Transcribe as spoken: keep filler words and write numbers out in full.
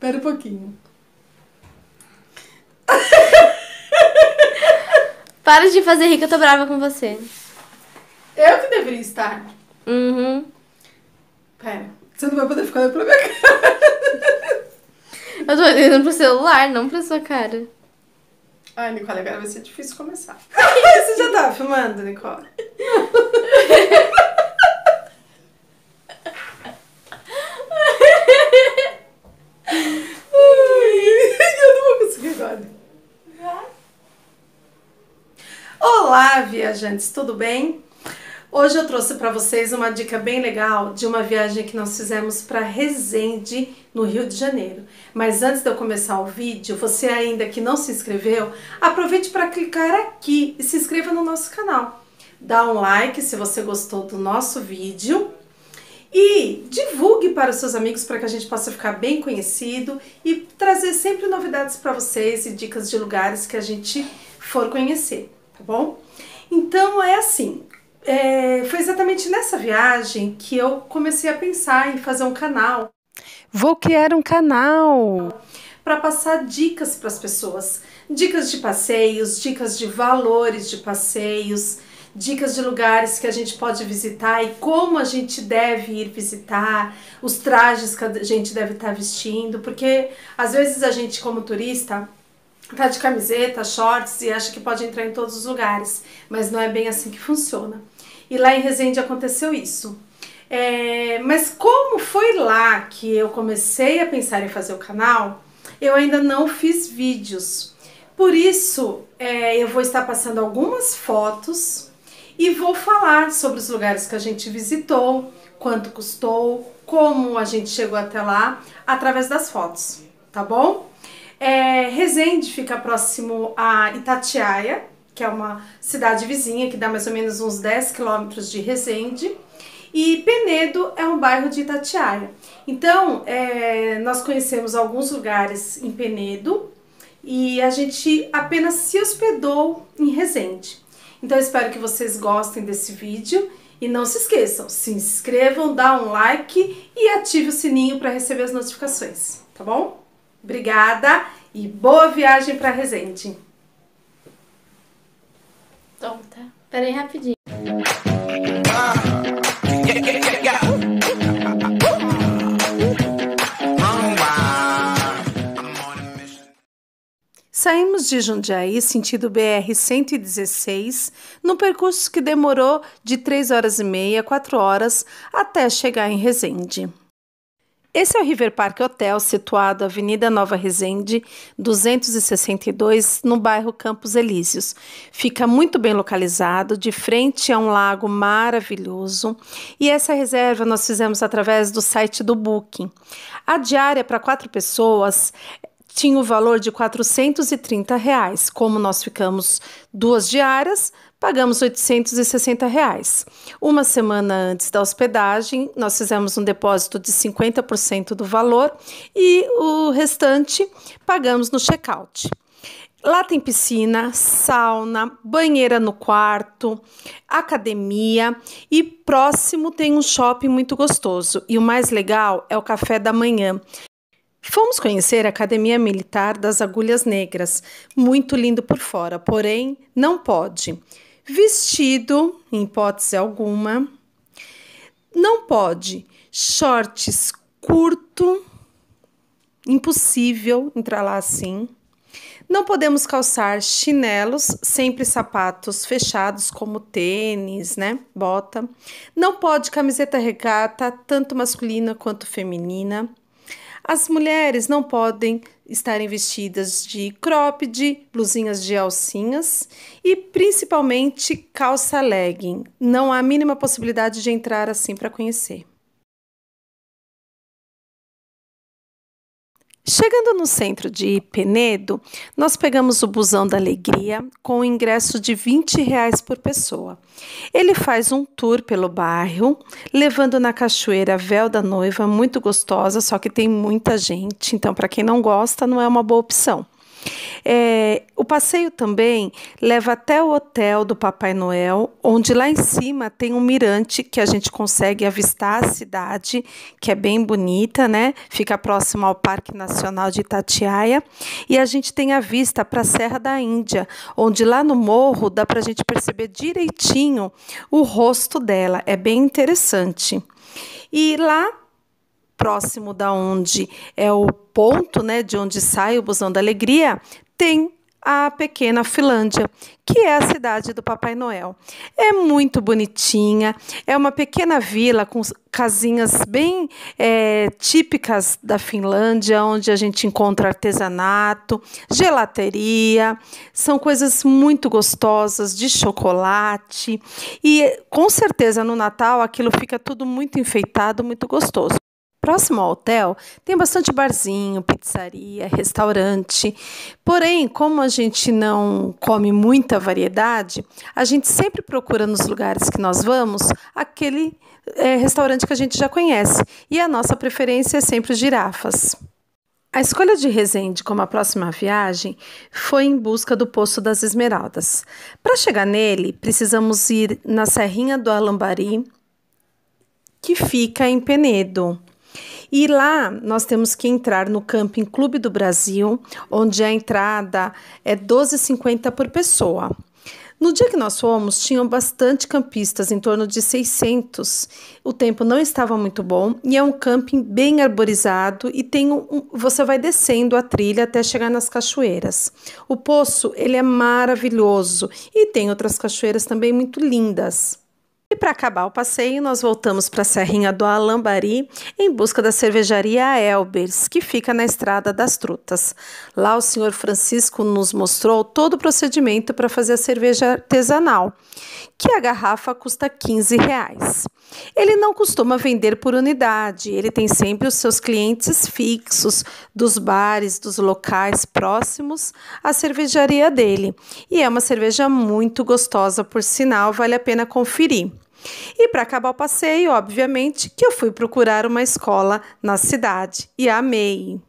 Espera um pouquinho. Para de fazer rir que eu tô brava com você. Eu que deveria estar. Uhum. Pera, você não vai poder ficar olhando pra minha cara. Eu tô olhando pro celular, não pra sua cara. Ai, Nicole, agora vai ser difícil começar. Você já tá filmando, Nicole? Eu não vou conseguir agora. Olá, viajantes, tudo bem? Hoje eu trouxe para vocês uma dica bem legal de uma viagem que nós fizemos para Resende, no Rio de Janeiro. Mas antes de eu começar o vídeo, você ainda que não se inscreveu, aproveite para clicar aqui e se inscreva no nosso canal. Dá um like se você gostou do nosso vídeo e divulgue para os seus amigos para que a gente possa ficar bem conhecido e trazer sempre novidades para vocês e dicas de lugares que a gente for conhecer, tá bom? Então é assim... É, foi exatamente nessa viagem que eu comecei a pensar em fazer um canal. Vou criar um canal para passar dicas para as pessoas. Dicas de passeios, dicas de valores de passeios, dicas de lugares que a gente pode visitar e como a gente deve ir visitar, os trajes que a gente deve estar vestindo, porque às vezes a gente como turista tá de camiseta, shorts e acha que pode entrar em todos os lugares, mas não é bem assim que funciona. E lá em Resende aconteceu isso. É, mas como foi lá que eu comecei a pensar em fazer o canal, eu ainda não fiz vídeos. Por isso, é, eu vou estar passando algumas fotos e vou falar sobre os lugares que a gente visitou, quanto custou, como a gente chegou até lá, através das fotos, tá bom? É, Resende fica próximo a Itatiaia, que é uma cidade vizinha que dá mais ou menos uns dez quilômetros de Resende, e Penedo é um bairro de Itatiaia. Então, é, nós conhecemos alguns lugares em Penedo e a gente apenas se hospedou em Resende. Então, eu espero que vocês gostem desse vídeo e não se esqueçam, se inscrevam, dá um like e ative o sininho para receber as notificações, tá bom? Obrigada e boa viagem para Resende. Então, tá. Pera aí rapidinho. Saímos de Jundiaí, sentido B R cento e dezesseis, num percurso que demorou de três horas e meia, quatro horas, até chegar em Resende. Esse é o River Park Hotel, situado na Avenida Nova Resende, duzentos e sessenta e dois, no bairro Campos Elíseos. Fica muito bem localizado, de frente a um lago maravilhoso. E essa reserva nós fizemos através do site do Booking. A diária para quatro pessoas tinha o valor de quatrocentos e trinta reais. Como nós ficamos duas diárias, pagamos oitocentos e sessenta reais. Uma semana antes da hospedagem, nós fizemos um depósito de cinquenta por cento do valor e o restante pagamos no check-out. Lá tem piscina, sauna, banheira no quarto, academia e próximo tem um shopping muito gostoso. E o mais legal é o café da manhã. Fomos conhecer a Academia Militar das Agulhas Negras, muito lindo por fora, porém não pode. Vestido, em hipótese alguma, não pode. Shorts curto, impossível entrar lá assim. Não podemos calçar chinelos, sempre sapatos fechados como tênis, né, bota. Não pode camiseta regata, tanto masculina quanto feminina. As mulheres não podem estarem vestidas de cropped, blusinhas de alcinhas e principalmente calça legging. Não há a mínima possibilidade de entrar assim para conhecer. Chegando no centro de Penedo, nós pegamos o busão da alegria com o ingresso de vinte reais por pessoa. Ele faz um tour pelo bairro, levando na cachoeira Véu da Noiva, muito gostosa, só que tem muita gente, então para quem não gosta não é uma boa opção. É, o passeio também leva até o hotel do Papai Noel, onde lá em cima tem um mirante que a gente consegue avistar a cidade, que é bem bonita, né? Fica próximo ao Parque Nacional de Itatiaia. E a gente tem a vista para a Serra da Índia, onde lá no morro dá para a gente perceber direitinho o rosto dela. É bem interessante. E lá próximo da onde é o ponto, né, de onde sai o Busão da Alegria, tem a pequena Finlândia, que é a cidade do Papai Noel. É muito bonitinha, é uma pequena vila com casinhas bem é, típicas da Finlândia, onde a gente encontra artesanato, gelateria, são coisas muito gostosas, de chocolate, e com certeza no Natal aquilo fica tudo muito enfeitado, muito gostoso. Próximo ao hotel, tem bastante barzinho, pizzaria, restaurante. Porém, como a gente não come muita variedade, a gente sempre procura nos lugares que nós vamos aquele é, restaurante que a gente já conhece. E a nossa preferência é sempre os Girafas. A escolha de Resende como a próxima viagem foi em busca do Poço das Esmeraldas. Para chegar nele, precisamos ir na Serrinha do Alambari, que fica em Penedo. E lá nós temos que entrar no Camping Clube do Brasil, onde a entrada é doze reais e cinquenta centavos por pessoa. No dia que nós fomos, tinham bastante campistas, em torno de seiscentos. O tempo não estava muito bom e é um camping bem arborizado e tem um, você vai descendo a trilha até chegar nas cachoeiras. O poço ele é maravilhoso e tem outras cachoeiras também muito lindas. E para acabar o passeio, nós voltamos para a Serrinha do Alambari em busca da cervejaria Elbers, que fica na Estrada das Trutas. Lá o senhor Francisco nos mostrou todo o procedimento para fazer a cerveja artesanal, que a garrafa custa quinze reais. Ele não costuma vender por unidade, ele tem sempre os seus clientes fixos dos bares, dos locais próximos à cervejaria dele. E é uma cerveja muito gostosa, por sinal, vale a pena conferir. E para acabar o passeio, obviamente, que eu fui procurar uma escola na cidade e amei.